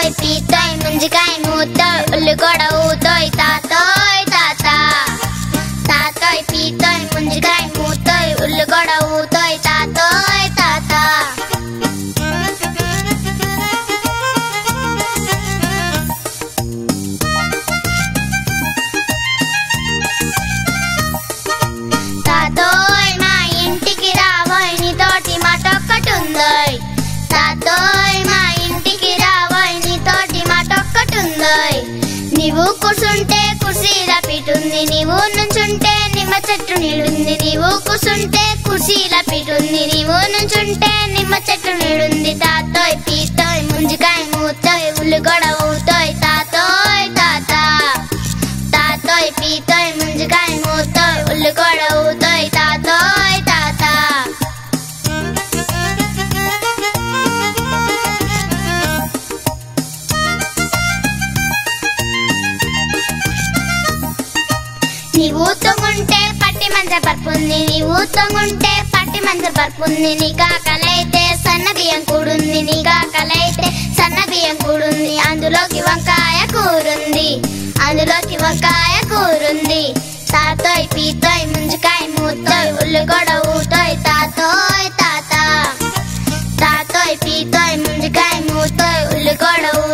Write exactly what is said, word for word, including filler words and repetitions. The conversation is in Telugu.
తాతోయ్ పీతోయ్ ముంజికాయ మూతోయ్ ఉల్లిగొడ ఊతోయ్ తాతోయ్ తాత తాతోయ్ పీతోయ్ ముంజికాయ మూతోయ్ ఉల్లిగొడ ఊతోయ్ తాతోయ్ తాత తాతోయ్ మా ఇంటికి రావోయ్ నీతోటి మాటొక్కటుందోయ్ తాతోయ్ మా ఇంటికి రావోయ్ నీతోటి మాటొక్కటుందోయ్ నీవు కూర్చుంటే కుర్చీల పీటుంది నీవు నుంచుంటే నిమ్మ చెట్టు నీడుంది నీవు కూర్చుంటే కుర్చీల పీటుంది నీవు నుంచుంటే నిమ్మ చెట్టు నీడుంది తాతోయ్ పీతోయ్ ముంజికాయ మూతోయ్ ఉల్లిగొడ ఊతోయ్ తాతోయ్ తాత తాతోయ్ పీతోయ్ ముంజికాయ మూతోయ్ ఉల్లిగొడ ఊతోయ్ తాతోయ్ తాత నీవు తొంగుంటే పట్టి మంచ పరుపుంది నీవు తొంగుంటే పట్టి మంచ పరుపుంది నీ కాకలైతే సన్న బియ్యం కూడుంది నీ కాకలైతే సన్న బియ్యం కూడుంది అందులోకి వంకాయ కూరుంది అందులోకి వంకాయ కూరుంది తాతోయ్ పీతోయ్ ముంజికాయ మూతోయ్ ఉల్లిగొడ ఊతోయ్ తాతోయ్ తాత తాతోయ్ పీతోయ్ ముంజికాయ మూతోయ్ ఉల్లిగొడ